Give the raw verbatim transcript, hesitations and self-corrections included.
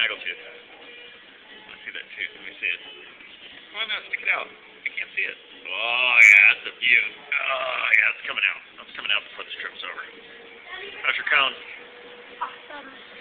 snaggletooth. I see that tooth. Let me see it. Come on now, stick it out. I can't see it. Oh, yeah, that's a beaut. Oh, yeah, it's coming out. That's coming out before this trip's over. How's your cone? Awesome.